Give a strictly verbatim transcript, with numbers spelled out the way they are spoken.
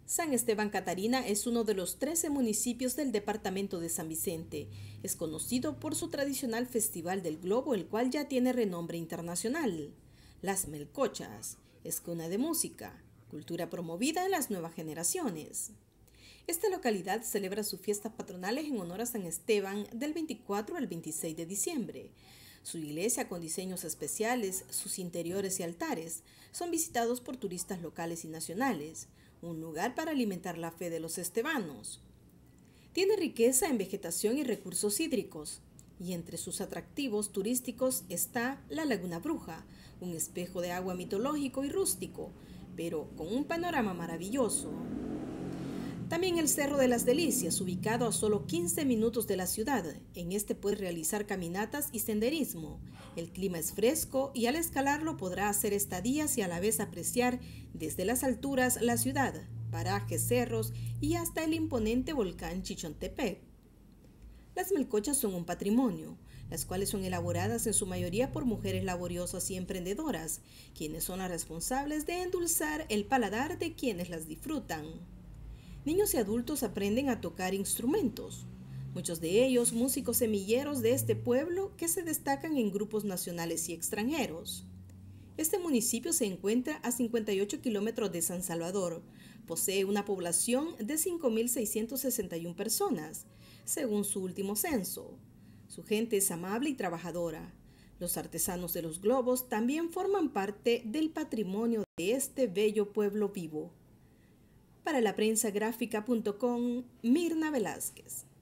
San Esteban Catarina es uno de los trece municipios del departamento de San Vicente. Es conocido por su tradicional Festival del Globo, el cual ya tiene renombre internacional. Las Melcochas es cuna de música, cultura promovida en las nuevas generaciones. Esta localidad celebra sus fiestas patronales en honor a San Esteban del veinticuatro al veintiséis de diciembre. Su iglesia, con diseños especiales, sus interiores y altares, son visitados por turistas locales y nacionales, un lugar para alimentar la fe de los estebanos. Tiene riqueza en vegetación y recursos hídricos, y entre sus atractivos turísticos está la Laguna Bruja, un espejo de agua mitológico y rústico, pero con un panorama maravilloso. También el Cerro de las Delicias, ubicado a solo quince minutos de la ciudad. En este puedes realizar caminatas y senderismo. El clima es fresco y al escalarlo podrá hacer estadías y a la vez apreciar desde las alturas la ciudad, parajes, cerros y hasta el imponente volcán Chichontepec. Las melcochas son un patrimonio, las cuales son elaboradas en su mayoría por mujeres laboriosas y emprendedoras, quienes son las responsables de endulzar el paladar de quienes las disfrutan. Niños y adultos aprenden a tocar instrumentos, muchos de ellos músicos semilleros de este pueblo que se destacan en grupos nacionales y extranjeros. Este municipio se encuentra a cincuenta y ocho kilómetros de San Salvador. Posee una población de cinco mil seiscientas sesenta y una personas, según su último censo. Su gente es amable y trabajadora. Los artesanos de los globos también forman parte del patrimonio de este bello pueblo vivo. Para la prensa gráfica punto com, Mirna Velázquez.